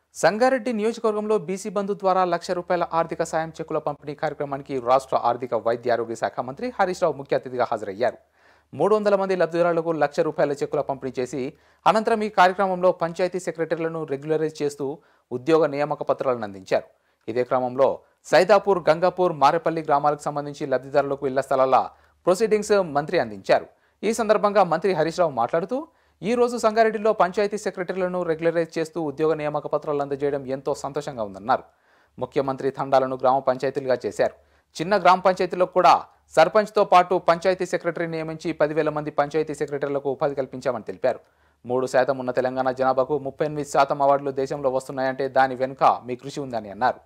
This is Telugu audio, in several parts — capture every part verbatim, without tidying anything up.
సంగారెడ్డి నియోజకవర్గంలో బీసీ బంధు ద్వారా లక్ష రూపాయల ఆర్థిక సాయం చెక్కుల పంపిణీ కార్యక్రమానికి రాష్ట్ర ఆర్థిక వైద్య ఆరోగ్య శాఖ మంత్రి హరీష్ రావు ముఖ్య అతిథిగా హాజరయ్యారు. మూడు వందల మంది లబ్ధిదారులకు లక్ష రూపాయల చెక్కుల పంపిణీ చేసి అనంతరం ఈ కార్యక్రమంలో పంచాయతీ సెక్రటరీలను రెగ్యులరైజ్ చేస్తూ ఉద్యోగ నియామక పత్రాలను అందించారు. ఇదే క్రమంలో సైదాపూర్, గంగాపూర్, మారేపల్లి గ్రామాలకు సంబంధించి లబ్ధిదారులకు ఇళ్ల స్థలాల ప్రొసీడింగ్స్ మంత్రి అందించారు. ఈ సందర్భంగా మంత్రి హరీష్ రావు మాట్లాడుతూ ఈ రోజు సంగారెడ్డిలో పంచాయతీ సెక్రటరీలను రెగ్యులరైజ్ చేస్తూ ఉద్యోగ నియామక పత్రాలు అందజేయడం ఎంతో సంతోషంగా ఉందన్నారు. ముఖ్యమంత్రి తండాలను గ్రామ పంచాయతీలుగా చేశారు. చిన్న గ్రామ పంచాయతీలకు కూడా సర్పంచ్తో పాటు పంచాయతీ సెక్రటరీ నియమించి పదివేల మంది పంచాయతీ సెక్రటరీలకు ఉపాధి కల్పించామని తెలిపారు. మూడు శాతం ఉన్న తెలంగాణ జనాభాకు ముప్పై ఎనిమిది శాతం అవార్డులు దేశంలో వస్తున్నాయంటే దాని వెనుక మీ కృషి ఉందని అన్నారు.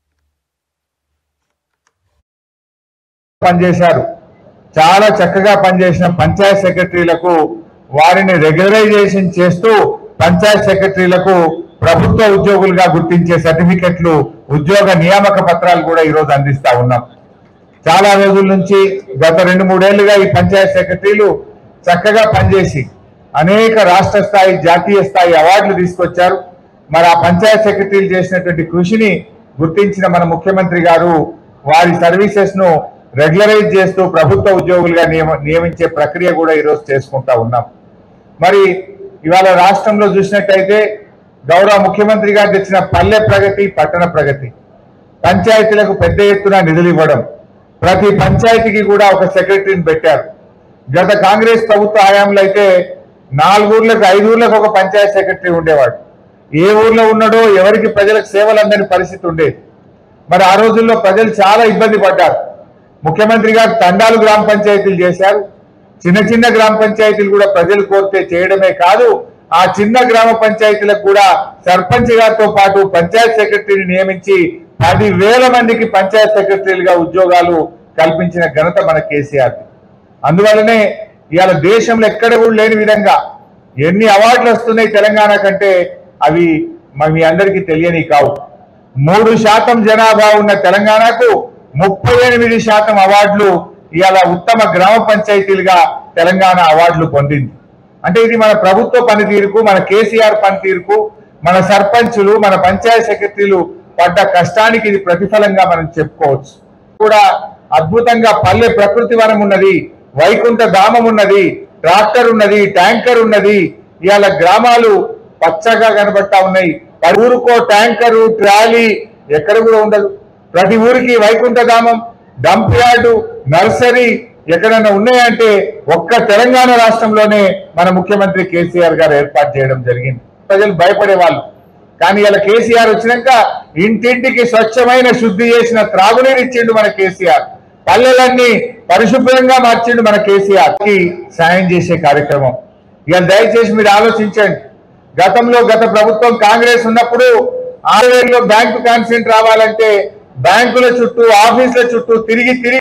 పనిచేశారు. చాలా చక్కగా పనిచేసిన పంచాయత్ సెక్రటరీలకు వారిని రెగ్యులరైజేషన్ చేస్తూ పంచాయత్ సెక్రటరీలకు ప్రభుత్వ ఉద్యోగులుగా గుర్తించే సర్టిఫికెట్లు, ఉద్యోగ నియామక పత్రాలు కూడా ఈరోజు అందిస్తా ఉన్నాం. చాలా రోజుల నుంచి గత రెండు మూడేళ్లుగా ఈ పంచాయత్ సెక్రటరీలు చక్కగా పనిచేసి అనేక రాష్ట్ర స్థాయి, జాతీయ స్థాయి అవార్డులు తీసుకొచ్చారు. మరి ఆ పంచాయత్ సెక్రటరీలు చేసినటువంటి కృషిని గుర్తించిన మన ముఖ్యమంత్రి గారు వారి సర్వీసెస్ ను రెగ్యులరైజ్ చేస్తూ ప్రభుత్వ ఉద్యోగులుగా నియమించే ప్రక్రియ కూడా ఈరోజు చేసుకుంటా ఉన్నాం. మరి ఇవాళ రాష్ట్రంలో చూసినట్టయితే గౌరవ ముఖ్యమంత్రి గారు తెచ్చిన పల్లె ప్రగతి, పట్టణ ప్రగతి, పంచాయతీలకు పెద్ద ఎత్తున నిధులు ఇవ్వడం, ప్రతి పంచాయతీకి కూడా ఒక సెక్రటరీని పెట్టారు. గత కాంగ్రెస్ ప్రభుత్వ హయాంలో అయితే నాలుగూర్లకు ఐదుగుర్లకు ఒక పంచాయత్ సెక్రటరీ ఉండేవాడు. ఏ ఊర్లో ఉన్నాడో ఎవరికి ప్రజలకు సేవలు అందని పరిస్థితి ఉండేది. మరి ఆ రోజుల్లో ప్రజలు చాలా ఇబ్బంది పడ్డారు. ముఖ్యమంత్రి గారు తండాలు గ్రామ పంచాయతీలు చేశారు. చిన్న చిన్న గ్రామ పంచాయతీలు కూడా ప్రజలు కోరితే చేయడమే కాదు, ఆ చిన్న గ్రామ పంచాయతీలకు కూడా సర్పంచ్ గారితో పాటు పంచాయత్ సెక్రటరీని నియమించి పదివేల మందికి పంచాయత్ సెక్రటరీలుగా ఉద్యోగాలు కల్పించిన ఘనత మన కేసీఆర్. అందువల్లనే ఇవాళ దేశంలో ఎక్కడ కూడా లేని విధంగా ఎన్ని అవార్డులు వస్తున్నాయి తెలంగాణ కంటే అవి మీ అందరికీ తెలియని కావు. మూడు శాతం జనాభా ఉన్న తెలంగాణకు ముప్పై ఎనిమిది శాతం అవార్డులు ఇవాళ ఉత్తమ గ్రామ పంచాయతీలుగా తెలంగాణ అవార్డులు పొందింది. అంటే ఇది మన ప్రభుత్వ పనితీరుకు, మన కేసీఆర్ పనితీరుకు, మన సర్పంచులు, మన పంచాయత్ సెక్రటరీలు పడ్డ కష్టానికి ఇది ప్రతిఫలంగా మనం చెప్పుకోవచ్చు. కూడా అద్భుతంగా పల్లె ప్రకృతి వనం ఉన్నది, వైకుంఠ ధామం ఉన్నది, ట్రాక్టర్ ఉన్నది, ట్యాంకర్ ఉన్నది. ఇవాళ గ్రామాలు పచ్చగా కనబడతా ఉన్నాయి. ఊరుకో ట్యాంకరు, ట్రాలీ ఎక్కడ కూడా ఉండదు. ప్రతి ఊరికి వైకుంఠ ధామం, డంప్ యార్డు, నర్సరీ ఎక్కడైనా ఉన్నాయంటే ఒక్క తెలంగాణ రాష్ట్రంలోనే మన ముఖ్యమంత్రి కేసీఆర్ గారు ఏర్పాటు చేయడం జరిగింది. ప్రజలు భయపడేవాళ్ళు. కానీ ఇలా కేసీఆర్ వచ్చినాక ఇంటింటికి స్వచ్ఛమైన శుద్ధి చేసిన త్రాగునీరు ఇచ్చిండు మన కేసీఆర్. పల్లెలన్నీ పరిశుభ్రంగా మార్చిండు మన కేసీఆర్ కి సాయం చేసే కార్యక్రమం. ఇక దయచేసి మీరు ఆలోచించండి. గతంలో గత ప్రభుత్వం కాంగ్రెస్ ఉన్నప్పుడు ఆరు వేలలో బ్యాంకు కాన్సెంట్ రావాలంటే బ్యాంకుల చుట్టూ, ఆఫీసుల చుట్టూ తిరిగి తిరిగి